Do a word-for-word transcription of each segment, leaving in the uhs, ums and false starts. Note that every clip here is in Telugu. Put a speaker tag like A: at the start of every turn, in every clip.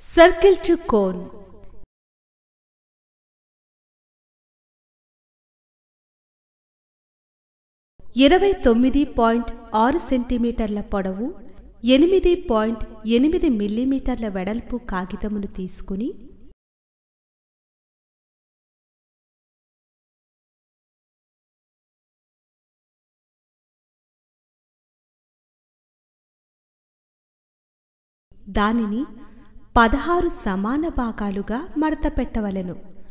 A: Circle to cone. ఇరవై తొమ్మిది పాయింట్ ఆరు సెంటీమీటర్ల పొడవు, ఎనిమిది పాయింట్ ఎనిమిది మిల్లీమీటర్ల వెడల్పు కాగితమును తీసుకుని దానిని పదహారు సమాన భాగాలుగా మడత పెట్టవలెను.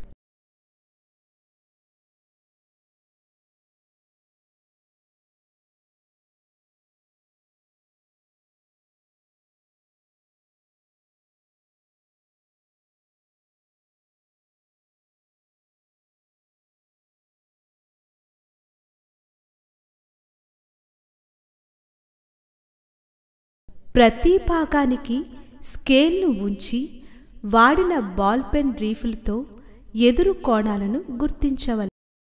A: ప్రతి భాగానికి స్కేల్ను ఉంచి వాడిన బాల్ పెన్ రీఫిల్తో ఎదురు కోణాలను గుర్తించవలెను.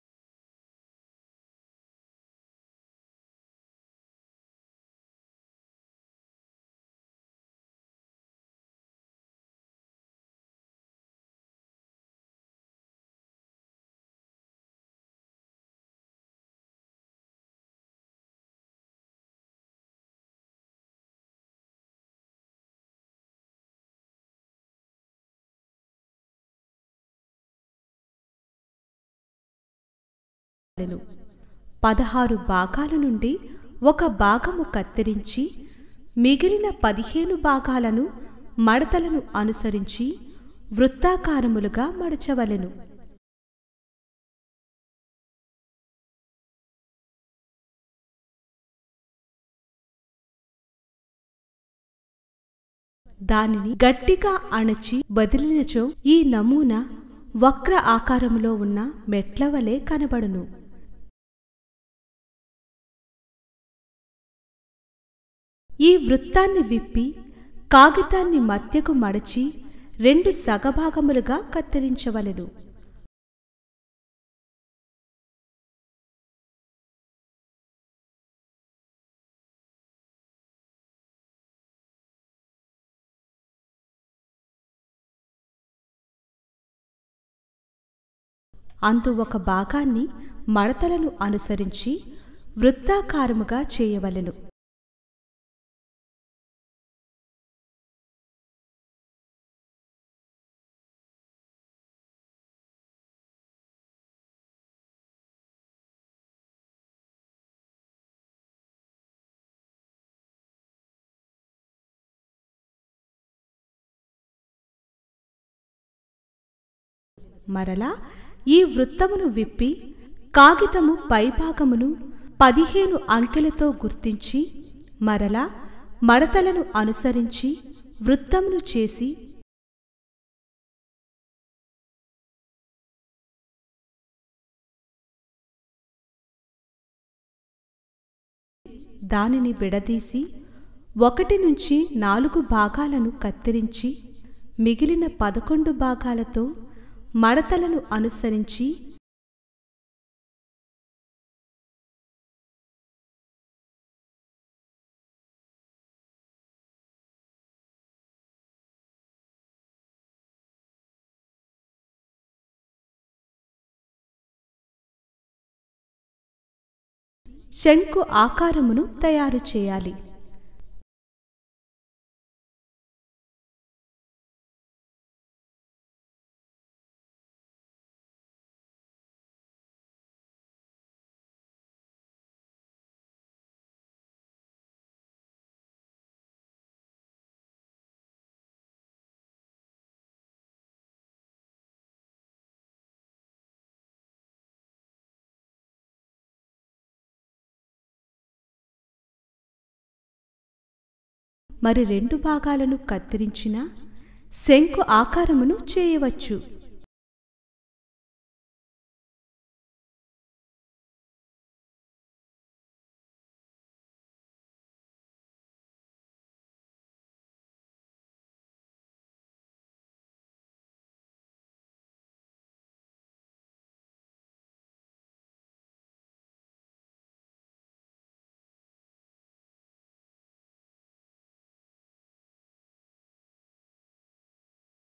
A: పదహారు భాగాల నుండి ఒక భాగము కత్తిరించి మిగిలిన పదిహేను భాగాలను మడతలను అనుసరించి వృత్తాకారములుగా మడచవలెను. దానిని గట్టిగా అణచి వదిలినచో ఈ నమూనా వక్ర ఆకారములో ఉన్న మెట్ల వలె కనబడును. ఈ వృత్తాన్ని విప్పి కాగితాన్ని మధ్యకు మడచి రెండు సగభాగములుగా కత్తిరించవలెను. అందు ఒక భాగాన్ని మడతలను అనుసరించి వృత్తాకారముగా చేయవలెను. మరలా ఈ వృత్తమును విప్పి కాగితము పైభాగమును పదిహేను అంకెలతో గుర్తించి మరలా మడతలను అనుసరించి వృత్తమును చేసి దానిని విడదీసి ఒకటి నుంచి నాలుగు భాగాలను కత్తిరించి మిగిలిన పదకొండు భాగాలతో మడతలను అనుసరించి శంకు ఆకారమును తయారు చేయాలి. మరి రెండు భాగాలను కత్తిరించిన శంకు ఆకారమును చేయవచ్చు.